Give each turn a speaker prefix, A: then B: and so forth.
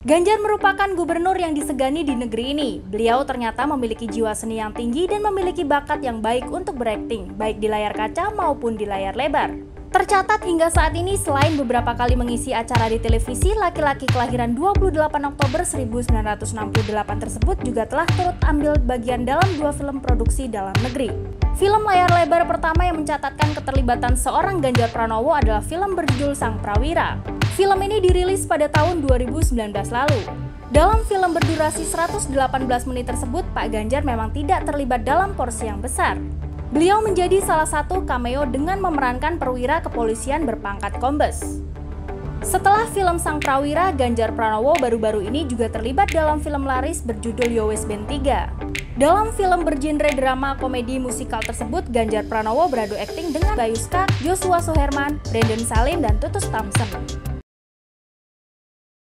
A: Ganjar merupakan gubernur yang disegani di negeri ini. Beliau ternyata memiliki jiwa seni yang tinggi dan memiliki bakat yang baik untuk berakting, baik di layar kaca maupun di layar lebar. Tercatat hingga saat ini selain beberapa kali mengisi acara di televisi, laki-laki kelahiran 28 Oktober 1968 tersebut juga telah turut ambil bagian dalam 2 film produksi dalam negeri. Film layar lebar pertama yang mencatatkan keterlibatan seorang Ganjar Pranowo adalah film berjudul Sang Prawira. Film ini dirilis pada tahun 2019 lalu. Dalam film berdurasi 118 menit tersebut, Pak Ganjar memang tidak terlibat dalam porsi yang besar. Beliau menjadi salah satu cameo dengan memerankan perwira kepolisian berpangkat kombes. Setelah film Sang Prawira, Ganjar Pranowo baru-baru ini juga terlibat dalam film laris berjudul Yowes Ben 3. Dalam film bergenre drama komedi musikal tersebut, Ganjar Pranowo beradu akting dengan Bayu Skak, Joshua Suherman, Brandon Salim, dan Tutus Thompson.